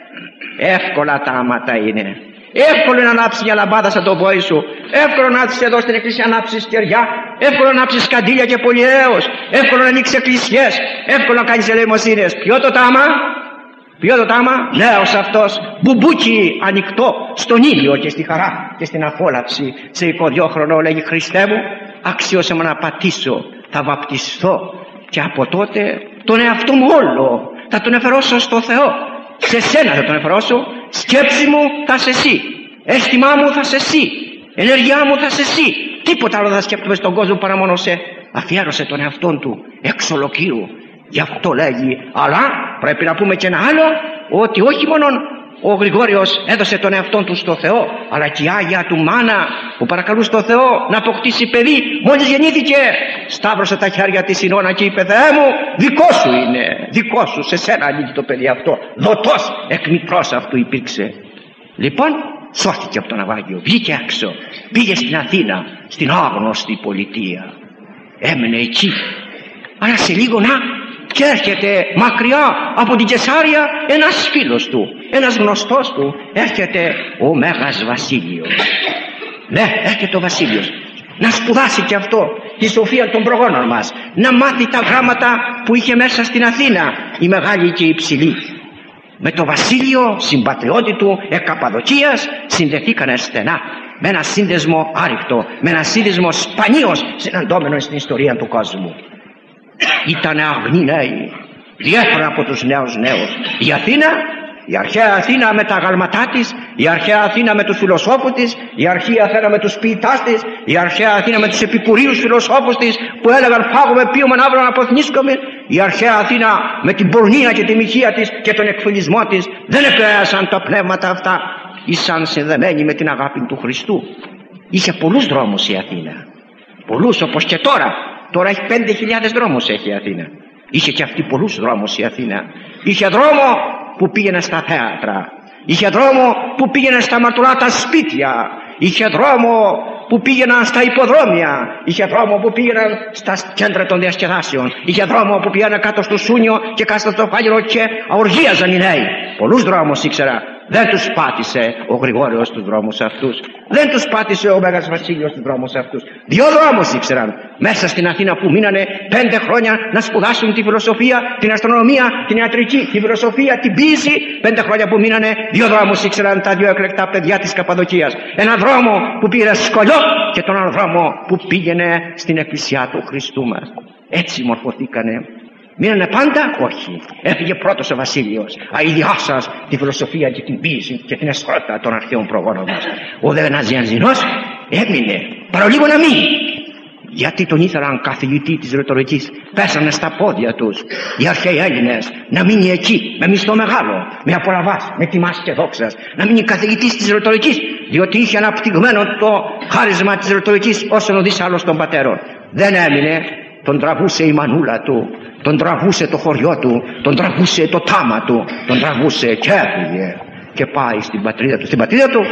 Εύκολα τάματα είναι. Εύκολο να ανάψει μια λαμπάδα σαν τον πόη σου, εύκολο να ανάψει εδώ στην εκκλησία, να ανάψει κεριά, εύκολο να ανάψει καντήλια και πολυαίος, εύκολο να ανοίξει εκκλησίες, εύκολο να κάνει ελεημοσύνες. Ποιο το τάμα? Ποιο το τάμα? Νέος αυτός, μπουμπούκι ανοιχτό στον ήλιο και στη χαρά και στην αφόλαψη. Σε εικοδιόχρονο λέγει: Χριστέ μου, αξίωσε με να πατήσω, θα βαπτιστώ και από τότε τον εαυτό μου όλο θα τον εφερώσω στο Θεό. Σε σένα θα τον εφερώσω. Σκέψη μου θα σε εσύ, αίσθημά μου θα σε εσύ, ενέργειά μου θα σε εσύ. Τίποτα άλλο δεν σκέπτομαι στον κόσμο παρά μόνο σε. Αφιέρωσε τον εαυτόν του εξ ολοκύρου. Γι' αυτό λέγει. Αλλά πρέπει να πούμε και ένα άλλο, ότι όχι μόνο ο Γρηγόριος έδωσε τον εαυτόν του στο Θεό, αλλά και η Άγια του μάνα που παρακαλούσε στο Θεό να αποκτήσει παιδί, μόλις γεννήθηκε σταύρωσε τα χέρια της Ινώνα και είπε: Θεέ μου, δικό σου είναι, δικό σου, σε σένα ανήκει το παιδί αυτό, δοτός εκ μητρός αυτού υπήρξε. Λοιπόν σώθηκε από το ναυάγιο, βγήκε έξω, πήγε στην Αθήνα, στην άγνωστη πολιτεία, έμενε εκεί. Αλλά σε λίγο να και έρχεται μακριά από την Κεσάρια ένας φίλος του, ένας γνωστός του, έρχεται ο Μέγας Βασίλειος. Ναι, έρχεται ο Βασίλειος να σπουδάσει και αυτό τη σοφία των προγόνων μας, να μάθει τα γράμματα που είχε μέσα στην Αθήνα η μεγάλη και η υψηλή. Με το Βασίλειο, συμπατριώτη του εκ Καπαδοκίας, συνδεθήκανε στενά, με ένα σύνδεσμο άρρηκτο, με ένα σύνδεσμο σπανίως συναντώμενο στην ιστορία του κόσμου. Ήτανε αγνοί νέοι, διέφερα από τους νέους νέους. Η Αθήνα, η αρχαία Αθήνα με τα αγαλματά της, η αρχαία Αθήνα με τους φιλοσόφους της, η αρχαία Αθήνα με τους ποιητάς της, η αρχαία Αθήνα με τους επικουρίους φιλοσόφους της που έλεγαν φάγουμε, πίουμε, αύριο να αποθνίσκουμε. Η αρχαία Αθήνα με την πορνεία και τη μοιχεία της και τον εκφυλισμό της δεν επηρέασαν τα πνεύματα αυτά. Ήσαν συνδεμένοι με την αγάπη του Χριστού. Είχε πολλούς δρόμους η Αθήνα, πολλούς όπως και τώρα. Τώρα έχει πέντε χιλιάδες δρόμους έχει η Αθήνα. Είχε και αυτή πολλούς δρόμους η Αθήνα. Είχε δρόμο που πήγαινε στα θέατρα, είχε δρόμο που πήγαινε στα μαρτωλάτα σπίτια, είχε δρόμο που πήγαιναν στα υποδρόμια, είχε δρόμο που πήγαιναν στα κέντρα των διασκεδάσεων, είχε δρόμο που πήγαιναν κάτω στο Σούνιο και κάτω στο Φάλιρο και αοργίαζαν οι νέοι. Πολλούς δρόμους ήξερα. Δεν τους πάτησε ο Γρηγόριος τους δρόμους αυτούς. Δεν τους πάτησε ο Μέγας Βασίλειος τους δρόμους αυτούς. Δύο δρόμους ήξεραν μέσα στην Αθήνα που μείνανε πέντε χρόνια να σπουδάσουν τη φιλοσοφία, την αστρονομία, την ιατρική, τη φιλοσοφία, την ποίηση. Πέντε χρόνια που μείνανε, δύο δρόμους ήξεραν τα δύο εκλεκτά παιδιά της Καπαδοκίας. Ένα δρόμο που πήγε σκολιό και τον άλλο δρόμο που πήγαινε στην εκκλησιά του Χριστού μας. Έτσι μορφωθήκανε. Μείνανε πάντα? Όχι. Έφυγε πρώτος ο Βασίλειος. Αηδιάσας τη φιλοσοφία και την ποίηση και την αισθρότητα των αρχαίων προγόνων μας. Ο δε Ναζιανζινός έμεινε, παρολίγο να μείνει. Γιατί τον ήθελαν καθηγητή της ρητορικής. Πέσανε στα πόδια τους οι αρχαίοι Έλληνες να μείνει εκεί, με μισθό μεγάλο, με απολαβάς, με τιμάς και δόξας. Να μείνει καθηγητής της ρητορικής, διότι είχε αναπτυγμένο το χάρισμα της ρητορικής όσον ουδής άλλος των πατέρων. Δεν έμεινε. Τον τραβούσε η μανούλα του, τον τραβούσε το χωριό του, τον τραβούσε το τάμα του, τον τραβούσε και έφυγε και πάει στην πατρίδα του. Στην πατρίδα του?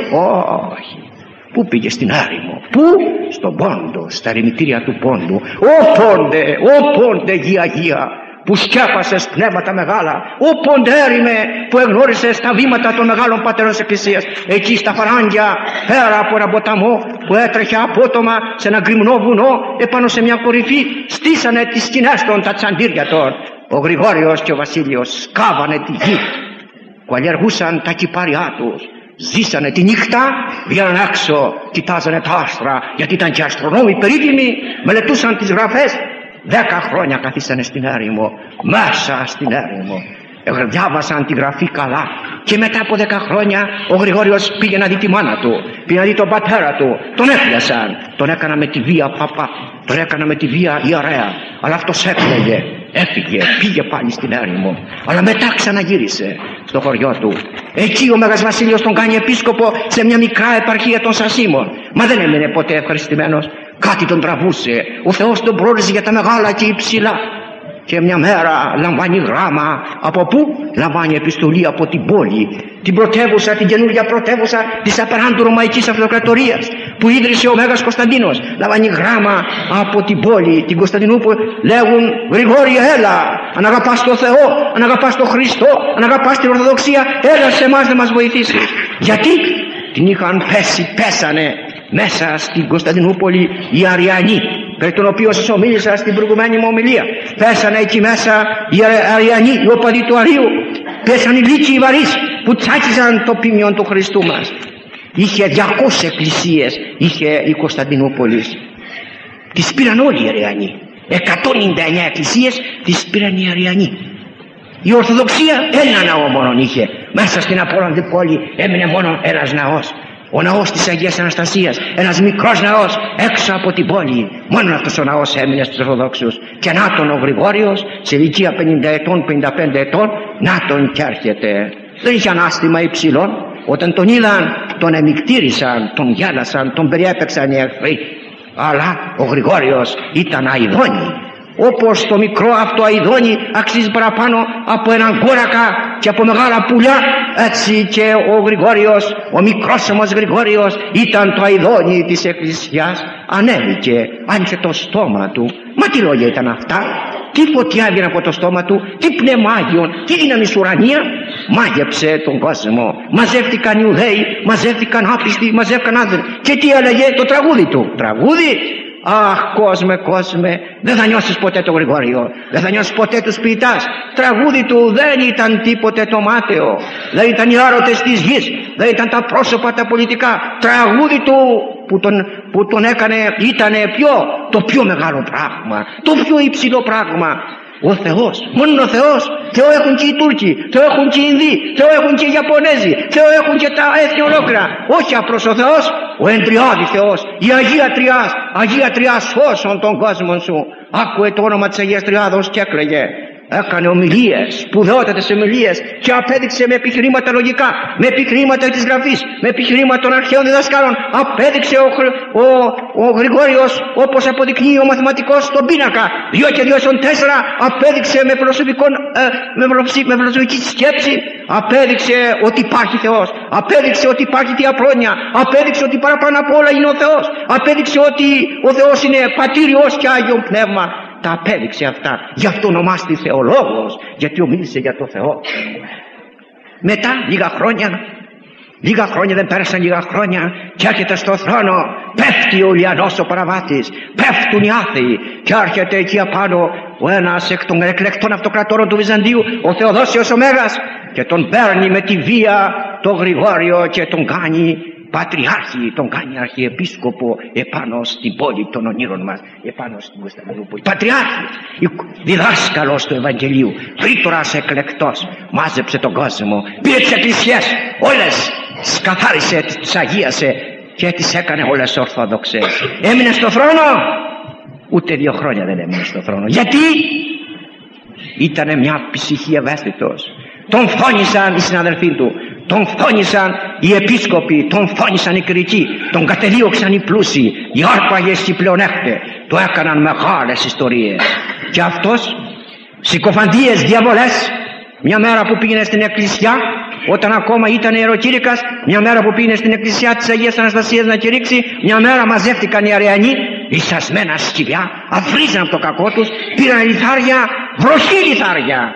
Όχι. Πού πήγε? Στην έρημο. Πού? Στον Πόντο, στα ερημητήρια του Πόντου. Ω Πόντε, ω Πόντε γη Αγία, που σκέπασες πνεύματα μεγάλα, ω ποντέριμε που εγνώρισες τα βήματα των μεγάλων πατέρων της Εκκλησίας, εκεί στα Φαράγγια, πέρα από ένα ποταμό που έτρεχε απότομα σε ένα γκριμνό βουνό, επάνω σε μια κορυφή στήσανε τις σκηνές των, τα τσαντήρια των. Ο Γρηγόριος και ο Βασίλειος σκάβανε τη γη καλλιεργούσαν τα κυπάρια τους, ζήσανε τη νύχτα, βγαίναν έξω, κοιτάζανε τα άστρα, γιατί ήταν και αστρονόμοι περίφημοι, μελετούσαν τις γραφές. Δέκα χρόνια καθίσανε στην έρημο, μέσα στην έρημο, διάβασαν τη γραφή καλά. Και μετά από δέκα χρόνια ο Γρηγόριος πήγε να δει τη μάνα του, πήγε να δει τον πατέρα του, τον έπιασαν, τον έκανα με τη βία παπά, τον έκανα με τη βία ιερέα, αλλά αυτός έκλαιγε, έφυγε, πήγε πάλι στην έρημο, αλλά μετά ξαναγύρισε στο χωριό του. Εκεί ο Μέγας Βασίλειος τον κάνει επίσκοπο σε μια μικρά επαρχία των Σασίμων, μα δεν έμεινε ποτέ ευχαριστημένος, κάτι τον τραβούσε, ο Θεός τον πρόριζε για τα μεγάλα και υψηλά. Και μια μέρα λαμβάνει γράμμα. Από πού? Λαμβάνει επιστολή από την πόλη, την πρωτεύουσα, την καινούργια πρωτεύουσα της απεράντου Ρωμαϊκής Αυτοκρατορίας που ίδρυσε ο Μέγας Κωνσταντίνος. Λαμβάνει γράμμα από την πόλη, την Κωνσταντινούπολη. Λέγουν: Γρηγόρη, έλα, αν αγαπάς τον Θεό, αν αγαπάς τον Χριστό, αν αγαπάς την Ορθοδοξία, έλα σε εμάς να μας βοηθήσεις. Γιατί την είχαν πέσει, πέσανε μέσα στην Κωνσταντινούπολη οι Αριανοί, περί των οποίων σας ομίλησα στην προηγουμένη μου ομιλία. Πέσανε εκεί μέσα οι Αριανοί, οι οπαδοί του Αρίου, πέσανε οι λύκοι οι βαρύς που τσάκιζαν το ποιμιόν του Χριστού μας. Είχε διακόσιες εκκλησίες, είχε η Κωνσταντινούπολη. Τις πήραν όλοι οι Αριανοί. εκατόν ενενήντα εννέα εκκλησίες τις πήραν οι Αριανοί. Η Ορθοδοξία ένα ναό μόνον είχε. Μέσα στην απόλαντη πόλη έμεινε μόνο ένας ναός. Ο ναός της Αγίας Αναστασίας, ένας μικρός ναός έξω από την πόλη. Μόνο αυτός ο ναός έμεινε στους Ορθοδόξους. Και να τον ο Γρηγόριος σε ηλικία πενήντα ετών, πενήντα πέντε ετών, να τον κι έρχεται. Δεν είχε ανάστημα υψηλών. Όταν τον είδαν, τον εμικτήρισαν, τον γέλασαν, τον περιέπαιξαν οι εχθροί. Αλλά ο Γρηγόριος ήταν αηδόνι. Όπως το μικρό αυτό αηδόνι αξίζει παραπάνω από έναν κόρακα και από μεγάλα πουλιά, έτσι και ο Γρηγόριος, ο μικρός όμως Γρηγόριος, ήταν το αηδόνι της Εκκλησιάς. Ανέβηκε, άνοιξε το στόμα του. Μα τι λόγια ήταν αυτά? Τι φωτιά έβγαινε από το στόμα του, τι πνευμάγιον, τι δύναμη ουρανία. Μάγεψε τον κόσμο. Μαζεύτηκαν Ιουδαίοι, μαζεύτηκαν άπιστοι, μαζεύτηκαν άνθρωποι. Και τι έλεγε? Το τραγούδι του. Τραγούδι? Αχ, κόσμε, κόσμε, δεν θα νιώσεις ποτέ το Γρηγόριο, δεν θα νιώσεις ποτέ τους ποιητάς. Τραγούδι του δεν ήταν τίποτε το μάταιο, δεν ήταν οι άρωτες της γης, δεν ήταν τα πρόσωπα τα πολιτικά. Τραγούδι του που τον, που τον έκανε ήταν ποιο? Το πιο μεγάλο πράγμα, το πιο υψηλό πράγμα. Ο Θεός, μόνο ο Θεός. Θεό έχουν και οι Τούρκοι, Θεό έχουν και οι Ινδοί, Θεό έχουν και οι Ιαπωνέζοι, Θεό έχουν και τα έθνη ολόκληρα. Όχι απλώς ο Θεός, ο εντριώδης Θεός, η Αγία Τριάς. Αγία Τριάς, σώσον τον κόσμο σου. Άκουε το όνομα της Αγίας Τριάδος και έκλαιγε. Έκανε ομιλίες, σπουδαιότατες ομιλίες, και απέδειξε με επιχειρήματα λογικά, με επιχειρήματα της Γραφής, με επιχειρήματα των αρχαίων διδασκάλων. Απέδειξε ο, ο, ο Γρηγόριος, όπως αποδεικνύει ο μαθηματικός στον πίνακα, δύο και δύο ίσον τέσσερα. Απέδειξε με, ε, με, με φιλοσοφική σκέψη, απέδειξε ότι υπάρχει Θεός, απέδειξε ότι υπάρχει Θεία Πρόνοια, απέδειξε ότι παραπάνω απ' όλα είναι ο Θεός, απέδειξε ότι ο Θεός είναι πατήριος και Άγιο Πνεύμα. Τα απέδειξε αυτά. Γι' αυτό ονομάστη θεολόγος, γιατί ομίλησε για το Θεό. Μετά λίγα χρόνια, λίγα χρόνια δεν πέρασαν λίγα χρόνια, και έρχεται στο θρόνο, πέφτει ο Ουλιανός ο παραβάτης, πέφτουν οι άθεοι, και έρχεται εκεί απάνω ο ένας εκ των εκλεκτών αυτοκρατόρων του Βυζαντίου, ο Θεοδόσιος ο Μέγας, και τον παίρνει με τη βία το Γρηγόριο και τον κάνει πατριάρχη, τον κάνει αρχιεπίσκοπο επάνω στην πόλη των ονείρων μας, επάνω στην Κωνσταντινούπολη. Πατριάρχη, διδάσκαλος του Ευαγγελίου, πρήτορας εκλεκτός, μάζεψε τον κόσμο, πήρε τις εκκλησίες όλες, σκαθάρισε, τις αγίασε και τις έκανε όλες ορθόδοξες. Έμεινε στο θρόνο? Ούτε δύο χρόνια δεν έμεινε στο θρόνο. Γιατί? Ήτανε μια ψυχή ευαίσθητος. Τον φώνησαν οι συναδελφοί του, τον φώνησαν οι επίσκοποι, τον φώνησαν οι κριτικοί, τον κατεδίωξαν οι πλούσιοι, οι άρπαγες, οι πλεονέκτες. Το έκαναν μεγάλες ιστορίες. Και αυτός, συκοφαντίες, διαβολές, μια μέρα που πήγαινε στην εκκλησιά, όταν ακόμα ήταν ιεροκήρυκας, μια μέρα που πήγαινε στην εκκλησιά της Αγίας Αναστασίας να κηρύξει, μια μέρα μαζεύτηκαν οι Αριανοί, λυσασμένα σκυλιά, αφρίζαν από το κακό τους, πήραν λιθάρια, βροχή λιθάρια.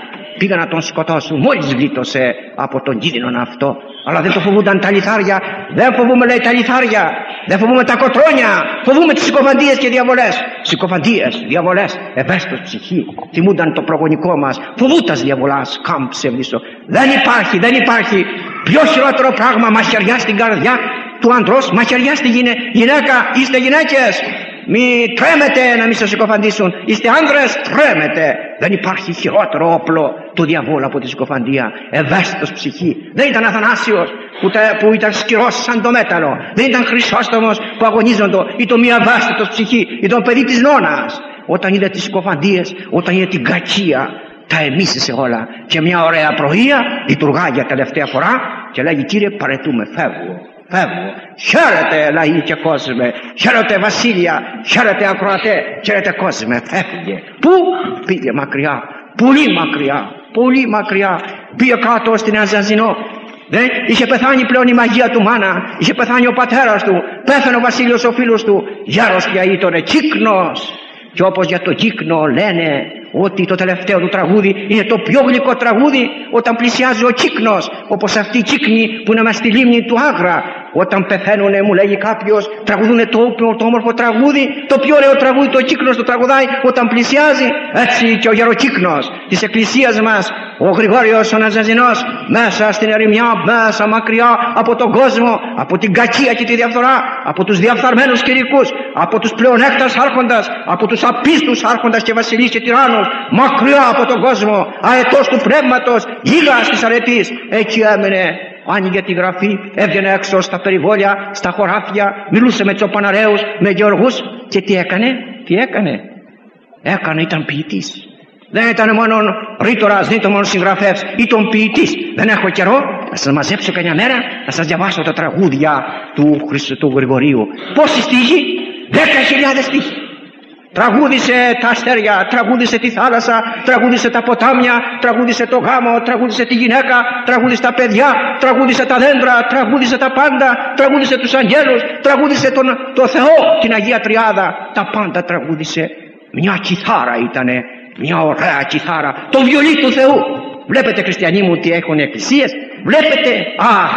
πήγαν να τον σκοτώσουν μόλις γλίτωσε από τον κίνδυνο αυτό. Αλλά δεν το φοβούνταν τα λιθάρια. Δεν φοβούμε, λέει, τα λιθάρια, δεν φοβούμε τα κοτρόνια, φοβούμε τις συκοφαντίες και διαβολές. Συκοφαντίες, διαβολές, ευαίσθητος ψυχή. Θυμούνταν το προγονικό μας, φοβούτας διαβολάς, κάμψε βλήσο. Δεν υπάρχει, δεν υπάρχει πιο χειρότερο πράγμα, μαχαιριά στην καρδιά του αντρός, μαχαιριά στη γυναίκα. Είστε γυναίκες, μη τρέμετε να μην σας συκοφαντήσουν. Είστε άνδρες, τρέμετε. Δεν υπάρχει χειρότερο όπλο του διαβόλου από τη συκοφαντία. Ευαίσθητος ψυχή. Δεν ήταν Αθανάσιος που, τα, που ήταν σκυρός σαν το μέταλλο. Δεν ήταν Χρυσόστομος που αγωνίζοντο. Ήταν μια ευαίσθητος ψυχή. Ήταν παιδί της νόνας. Όταν είδε τις συκοφαντίες, όταν είδε την κακία, τα εμίσησε όλα. Και μια ωραία πρωία λειτουργά για τελευταία φορά και λέγει: Κύριε, παρετούμε, φεύγω. Φεύγω. Χαίρετε λαοί και κόσμε, χαίρετε βασίλεια, χαίρετε ακροατέ, χαίρετε κόσμε. Φεύγε. Πού? Πήγε μακριά, πολύ μακριά, πολύ μακριά. Πήγε κάτω στην Αζαζινό. Δεν είχε πεθάνει πλέον η μαγεία του μάνα, είχε πεθάνει ο πατέρας του, πέθανε ο βασίλειος ο φίλος του, γέρος πια ήτονε, κύκνος. Και όπως για το κύκνο λένε ότι το τελευταίο του τραγούδι είναι το πιο γλυκό τραγούδι, όταν πλησιάζει ο κύκνος, όπως αυτή η κύκνη που είναι μες στη λίμνη του Άγρα. Όταν πεθαίνουνε, μου λέγει κάποιος, τραγουδούνε το, το όμορφο τραγούδι, το πιο ωραίο τραγούδι, το κύκνος το τραγουδάει όταν πλησιάζει. Έτσι και ο γεροκύκνος της εκκλησίας μας, ο Γρηγόριος ο Ναζαζινός, μέσα στην ερημιά, μέσα μακριά από τον κόσμο, από την κακία και τη διαφθορά, από τους διαφθαρμένους κηρικούς, από τους πλεονέκτας άρχοντας, από τους απίστους άρχοντας και βασιλείς και τυράννους, μακριά από τον κόσμο, αετός του πνεύματος, γίγας της αρετής. Έτσι έμενε. Άνοιγε τη γραφή, έβγαινε έξω στα περιβόλια, στα χωράφια, μιλούσε με τσοπαναρέους, με γεωργούς. Και τι έκανε, τι έκανε, έκανε, ήταν ποιητής. Δεν ήταν μόνο ρήτορας, δεν ήταν μόνο συγγραφέας, ήταν ποιητής. Δεν έχω καιρό να σας μαζέψω κανένα μέρα να σας διαβάσω τα τραγούδια του, του Γρηγορίου. Πόσοι στίχοι? Δέκα χιλιάδες στίχοι. Τραγούδισε τα αστέρια, τραγούδισε τη θάλασσα, τραγούδισε τα ποτάμια, τραγούδισε το γάμο, τραγούδισε τη γυναίκα, τραγούδισε τα παιδιά, τραγούδισε τα δέντρα, τραγούδισε τα πάντα, τραγούδισε τους αγγέλους, τραγούδισε τον, το Θεό, την Αγία Τριάδα. Τα πάντα τραγούδισε. Μια κιθάρα ήτανε, μια ωραία κιθάρα, το βιολί του Θεού. Βλέπετε, χριστιανοί μου, τι έχουν οι εκκλησίες? Βλέπετε? Αχ,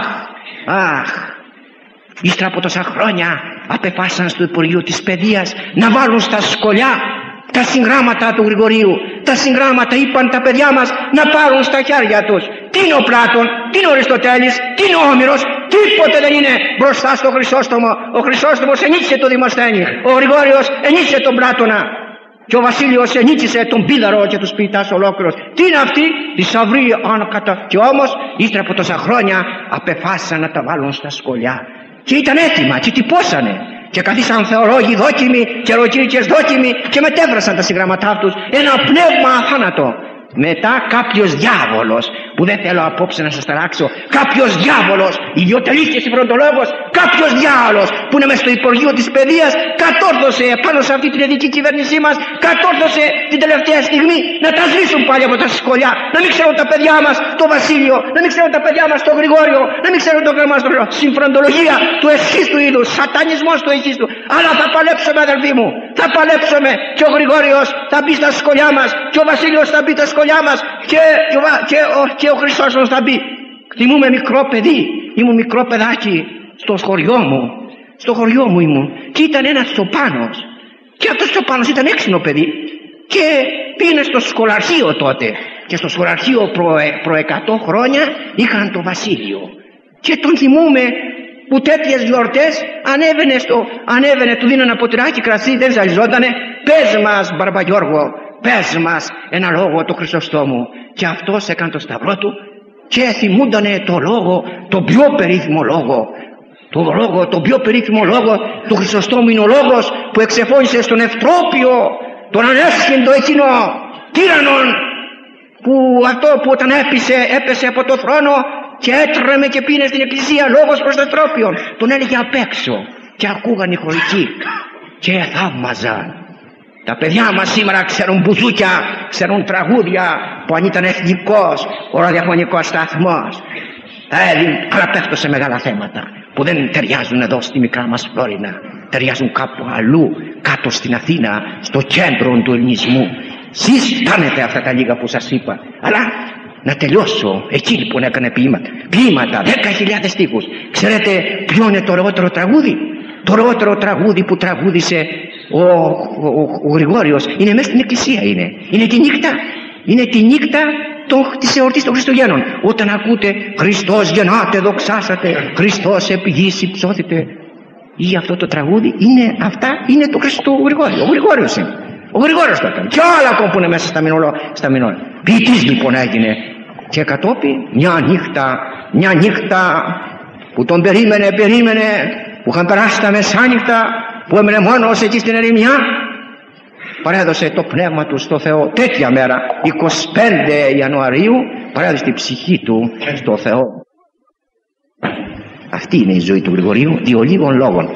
αχ. Ύστερα από τόσα χρόνια απεφάσισαν στο Υπουργείο της Παιδείας να βάλουν στα σχολιά τα συγγράμματα του Γρηγορίου. Τα συγγράμματα, είπαν τα παιδιά μας, να πάρουν στα χέρια τους. Τι είναι ο Πλάτων, τι είναι ο Αριστοτέλης, τι είναι ο Όμηρος? Τίποτε δεν είναι μπροστά στο Χρυσόστομο. Ο Χρυσόστομος ενίκησε το Δημοσθένη, ο Γρηγόριος ενίκησε τον Πλάτωνα και ο Βασίλειος ενίκησε τον Πίδαρο και τους ποιητάς ολόκληρος. Τι είναι αυτοί? Θησαυροί ανακατα. Και όμως ύστερα από τόσα χρόνια απεφάσισαν να τα βάλουν στα σχολιά. Και ήταν έτοιμα και τυπώσανε και καθίσαν θεολόγοι δόκιμοι και ροκήρυκες δόκιμοι και μετέφρασαν τα συγγραμματά τους. Ένα πνεύμα αθάνατο. Μετά κάποιος διάβολος, που δεν θέλω απόψε να σας ταράξω, κάποιος διάβολος, ιδιοτελής και συμφροντολόγος, κάποιος διάβολος που είναι μες στο Υπουργείο της Παιδείας, κατόρθωσε πάνω σε αυτή την ειδική κυβέρνησή μας, κατόρθωσε την τελευταία στιγμή να τα σβήσουν πάλι από τα σχολιά. Να μην ξέρουν τα παιδιά μας το Βασίλειο, να μην ξέρουν τα παιδιά μας το Γρηγόριο, να μην ξέρουν το γραμμά στο συμφροντολογία του εσχίστου είδους, σατανισμός του εσχίστου. Αλλά θα παλέψουμε, αδελφοί μου, θα παλέψουμε. Και ο Γρηγόριος θα μπει στα σχολιά μας, και ο Βασίλειος θα μπει στα σχολιά μας, και, και, ο, και, ο, και ο Χρυσόστομος θα μπει. Θυμούμαι μικρό παιδί, ήμουν μικρό παιδάκι στο χωριό μου, στο χωριό μου ήμουν, και ήταν ένας Τσοπάνος, και αυτός ο Τσοπάνος ήταν έξινο παιδί και πήγαινε στο σχολαρχείο τότε, και στο σχολαρχείο προ, προ εκατό χρόνια είχαν το Βασίλειο, και τον θυμούμαι που τέτοιες γιορτές ανέβαινε, στο, ανέβαινε του δίνανε ένα ποτηράκι κρασί, δεν ζαλιζότανε. Πες μας, Μπαρμπαγιώργο, πες μας ένα λόγο του Χρυσοστόμου. Και αυτός έκανε το σταυρό του και θυμούντανε το λόγο, το πιο περίφημο λόγο. Το λόγο, το πιο περίφημο λόγο του Χρυσοστόμου είναι ο λόγος που εξεφώνησε στον Ευτρόπιο, τον ανέσχυντο εκείνο τύραννον, που αυτό που όταν έπεσε, έπεσε από το θρόνο και έτρεμε και πήγαινε στην εκκλησία, λόγος προς το Ευτρόπιον. Τον έλεγε απ' έξω και ακούγαν οι χωρικοί και θαύμαζαν. Τα παιδιά μας σήμερα ξέρουν μπουζούκια, ξέρουν τραγούδια, που αν ήταν εθνικός ο ραδιοφωνικός σταθμός, αλλά πέφτω σε μεγάλα θέματα που δεν ταιριάζουν εδώ στη μικρά μας Φλόρινα, ταιριάζουν κάπου αλλού, κάτω στην Αθήνα, στο κέντρο του ελληνισμού. Εσείς κάνετε αυτά τα λίγα που σας είπα, αλλά να τελειώσω. Εκεί λοιπόν έκανε ποίηματα. Ποίηματα, δέκα χιλιάδες στίχους. Ξέρετε ποιο είναι το ωραιότερο τραγούδι? Το ωραιότερο τραγούδι που τραγούδισε ο, ο, ο, ο Γρηγόριος είναι μέσα στην εκκλησία. Είναι, είναι τη νύχτα. Είναι τη νύχτα της εορτής των Χριστουγέννων. Όταν ακούτε Χριστός γεννάτε, δοξάσατε, Χριστός επιγείς ψώθητε. Ή αυτό το τραγούδι είναι αυτά, είναι το Χριστό Γρηγόριο. Ο Γρηγόριος είναι. Ο Γρηγόριος το έκανε. Και όλα ακόμα που είναι μέσα στα μηνόλα. Στα μηνόλα. Ποιητής λοιπόν έγινε. Και κατόπιν μια νύχτα, μια νύχτα που τον περίμενε, περίμενε, που είχαν περάσει τα μεσάνυχτα, που έμενε μόνος εκεί στην ερημιά, παρέδωσε το πνεύμα του στο Θεό. Τέτοια μέρα, εικοστή πέμπτη Ιανουαρίου, παρέδωσε την ψυχή του στο Θεό. Αυτή είναι η ζωή του Γρηγορίου, δι' ολίγων λόγων.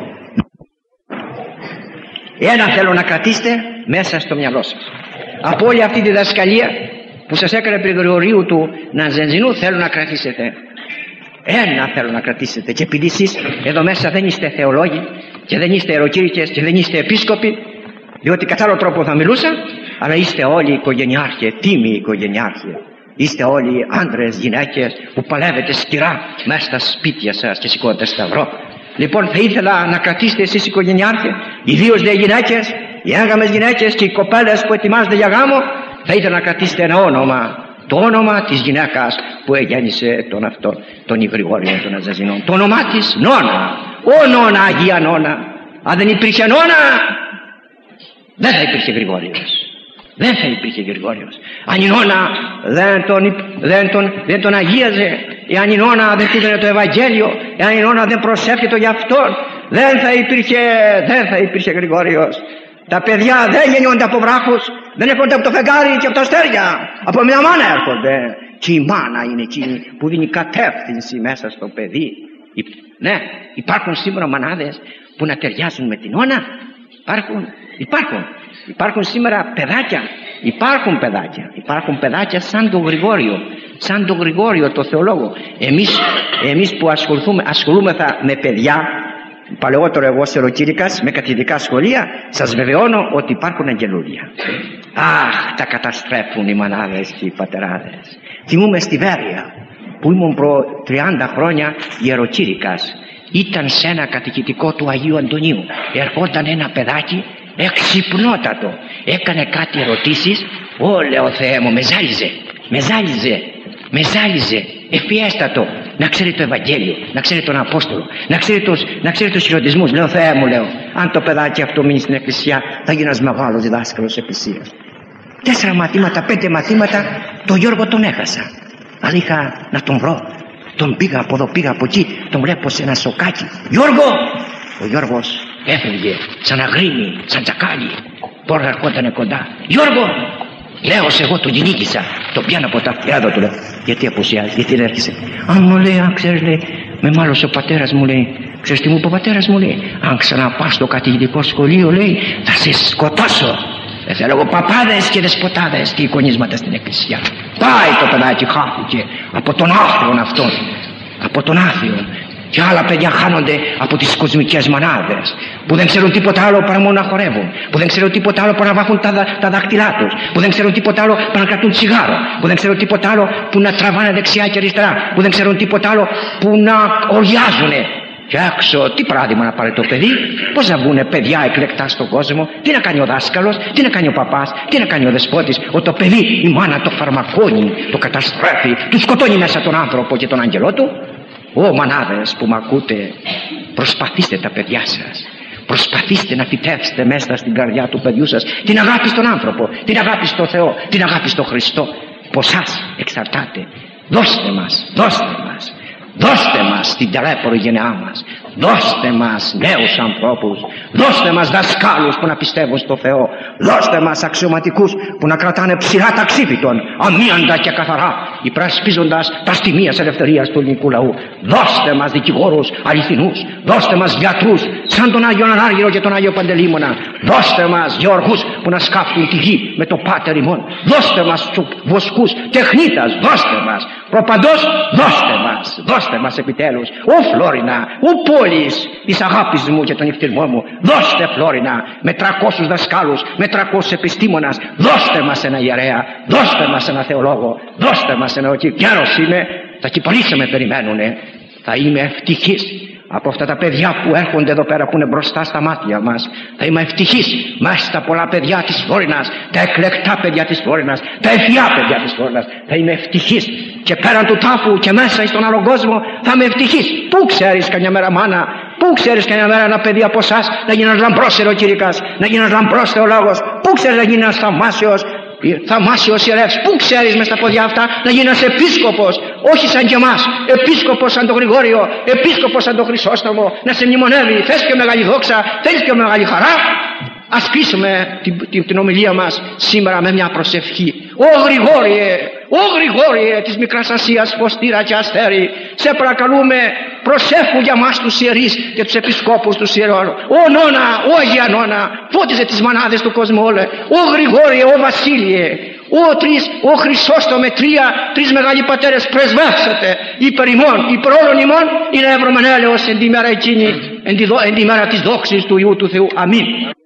Ένα θέλω να κρατήσετε μέσα στο μυαλό σας. Από όλη αυτή τη διδασκαλία που σας έκανε πριν Γρηγορίου του Ναζενζινού, θέλω να κρατήσετε. Ένα θέλω να κρατήσετε. Και επειδή εσείς εδώ μέσα δεν είστε θεολόγοι και δεν είστε ιεροκήρυκες και δεν είστε επίσκοποι, διότι κατά άλλο τρόπο θα μιλούσα, αλλά είστε όλοι οικογενειάρχε, τίμοι οικογενειάρχε. Είστε όλοι άντρες, γυναίκες που παλεύετε σκληρά μέσα στα σπίτια σας και σηκώνετε σταυρό. Λοιπόν, θα ήθελα να κρατήσετε εσείς οικογενειάρχε, ιδίως οι γυναίκες, οι έγαμες γυναίκες και οι κοπέλες που ετοιμάζονται για γάμο, θα ήθελα να κρατήσετε ένα όνομα. Το όνομα της γυναίκας που εγέννησε τον αυτό, τον Γρηγόριο των Ναζενζινών. Το όνομά της Νόνα. Ω Νόνα, Αγία Νόνα. Αν δεν υπήρχε Νόνα, δεν θα υπήρχε Γρηγόριος. Δεν θα υπήρχε Γρηγόριος. Αν η Νόνα δεν τον, δεν τον, δεν τον αγίαζε, εάν η Νόνα δεν του δίνε το Ευαγγέλιο, εάν η Νόνα δεν προσεύχεται για αυτόν, δεν θα υπήρχε, δεν θα υπήρχε Γρηγόριος. Τα παιδιά δεν γεννιόνται από βράχους, δεν έρχονται από το φεγγάρι και από τα αστέρια. Από μια μάνα έρχονται. Και η μάνα είναι εκείνη που δίνει κατεύθυνση μέσα στο παιδί. Ναι, υπάρχουν σήμερα μανάδες που να ταιριάζουν με την Όνα. Υπάρχουν, υπάρχουν. Υπάρχουν σήμερα παιδάκια. Υπάρχουν παιδάκια. Υπάρχουν παιδάκια σαν τον Γρηγόριο. Σαν τον Γρηγόριο το θεολόγο. Εμείς, εμείς που ασχοληθούμε, ασχολούμεθα με παιδιά, παλαιότερο εγώ σεροκήρυκας με καθηγητικά σχολεία, σας βεβαιώνω ότι υπάρχουν αγγελούδια. Αχ, τα καταστρέφουν οι μανάδες και οι πατεράδες. Θυμούμε στη Βέρεια που ήμουν προ τριάντα χρόνια ιεροκήρυκας. Ήταν σε ένα κατοικητικό του Αγίου Αντωνίου. Ερχόταν ένα παιδάκι εξυπνότατο. Έκανε κάτι ερωτήσεις. Ω, λέω Θεέ μου, με ζάλιζε. Με ζάλιζε. Με ζάλιζε. Ευφιέστατο. Να ξέρει το Ευαγγέλιο, να ξέρει τον Απόστολο, να ξέρει τους, να ξέρει τους χειροτισμούς. Λέω Θεέ μου, λέω, αν το παιδάκι αυτό μείνει στην εκκλησία, θα γίνει ένας μεγάλος διδάσκαλος εκκλησίας. Τέσσερα μαθήματα, πέντε μαθήματα, τον Γιώργο τον έχασα. Αλλά είχα να τον βρω. Τον πήγα από εδώ, πήγα από εκεί, τον βλέπω σε ένα σοκάκι. Γιώργο! Ο Γιώργος έφευγε σαν αγρίνι, σαν τσακάλι. Τώρα ερχότανε κοντά. Γιώργο! Λέω σε εγώ τον κυνήγησα. Το πιάνω από τα αυτιά εδώ, του λέω. Γιατί απουσιάζει, γιατί δεν έρχεσαι. Αν μου λέει, αν ξέρεις, λέει, με μάλωσε ο πατέρας μου, λέει. Ξέρεις τι μου είπε ο πατέρας μου, λέει. Αν ξαναπάς στο κατηχητικό σχολείο, λέει, θα σε σκοτώσω. Δεν θέλω εγώ παπάδες και δεσποτάδες και εικονίσματα στην εκκλησία. Πάει το παιδάκι, χάθηκε από τον άθεον αυτόν. Από τον άθεον. Και άλλα παιδιά χάνονται από τις κοσμικές μανάδες που δεν ξέρουν τίποτα άλλο παρά μόνο να χορεύουν, που δεν ξέρουν τίποτα άλλο παρά να βάχουν τα, τα δάχτυλά τους, που δεν ξέρουν τίποτα άλλο παρά να κρατούν τσιγάρο, που δεν ξέρουν τίποτα άλλο που να τραβάνε δεξιά και αριστερά, που δεν ξέρουν τίποτα άλλο που να οριάζουνε. Και έξω, τι παράδειγμα να πάρει το παιδί, πώς να βγουνε παιδιά εκλεκτά στον κόσμο, τι να κάνει ο δάσκαλος, τι να κάνει ο παπάς, τι να κάνει ο δεσπότης, ότι το παιδί, η μάνα το φαρμακώνει, το καταστρέφει, του σκοτώνει μέσα τον άνθρωπο και τον άγγελό του. Ω μανάδες που μ' ακούτε, προσπαθήστε τα παιδιά σας. Προσπαθήστε να φυτέψετε μέσα στην καρδιά του παιδιού σας την αγάπη στον άνθρωπο, την αγάπη στο Θεό, την αγάπη στο Χριστό. Από εσάς εξαρτάται. Δώστε μας, δώστε μας, δώστε μας την ταλέπορη γενεά μας. Δώστε μας νέους ανθρώπους. Δώστε μας δασκάλους που να πιστεύουν στο Θεό. Δώστε μας αξιωματικούς που να κρατάνε ψηλά τα ξύπητον, αμίαντα και καθαρά, υπερασπίζοντας τα στιγμίας ελευθερίας του ελληνικού λαού. Δώστε μας δικηγόρους αληθινούς. Δώστε μας γιατρούς σαν τον Άγιο Ανάργυρο και τον Άγιο Παντελήμωνα. Δώστε μας γεωργούς που να σκάφτουν τη γη με το Πάτερ ημών. Δώστε μας βοσκούς τεχνίτας. Δώστε μας προπαντός. Δώστε μας. Δώστε μας επιτέλους. Ο Φλόρινα, ο πόλης της αγάπης μου και τον ευτυρμό μου. Δώστε Φλόρινα με τρακόσιους δασκάλους, με τρακόσιους επιστήμονας. Δώστε μας ένα ιερέα. Δώστε μας ένα θεολόγο. Δώστε μας είμαστε εκεί, γέρος είμαι, τα κυπαρίσια με περιμένουνε. Θα είμαι ευτυχής από αυτά τα παιδιά που έρχονται εδώ πέρα, που είναι μπροστά στα μάτια μας. Θα είμαι ευτυχής μέσα στα πολλά παιδιά της Φλόρινας, τα εκλεκτά παιδιά της Φλόρινας, τα ευφυά παιδιά της Φλόρινας. Θα είμαι ευτυχής και πέραν του τάφου και μέσα στον άλλο κόσμο θα είμαι ευτυχής. Πού ξέρεις καμιά μέρα, μάνα, πού ξέρεις καμιά μέρα ένα παιδί από εσάς να γίνει ένας λαμπρός ιεροκήρυκας, να γίνει ένας λαμπρός θεολόγος? Πού ξέρεις να γίνει ένας θαυμάσιος θαυμάσιος ιερεύς? Πού ξέρεις μες στα ποδιά αυτά να γίνει ένας επίσκοπος, όχι σαν και εμάς, επίσκοπος σαν τον Γρηγόριο, επίσκοπος σαν τον Χρυσόστομο, να σε μνημονεύει? Θες πιο μεγάλη δόξα, θέλεις πιο μεγάλη χαρά? Ας κλείσουμε την, την, την ομιλία μας σήμερα με μια προσευχή. Ω Γρηγόριε, ω Γρηγόριε της Μικράς Ασίας, Φωστήρα και Αστέρι, σε παρακαλούμε, προσεύχου για μας τους ιερείς και τους επισκόπους τους ιερών. Ω Νόνα, ω Αγία Νόνα, φώτιζε τις μανάδες του κόσμου όλε. Ω Γρηγόριε, ω Βασίλειε, ω τρεις, ω Χρυσόστομε, τρία, τρεις μεγάλοι πατέρες, πρεσβεύσετε υπερ ημών, υπερ όλων ημών, είναι ευρωμενέλεος εν τη μέρα εκείνη, εν τη, εν τη μέρα της δόξης του Υιού του Θεού. Αμήν.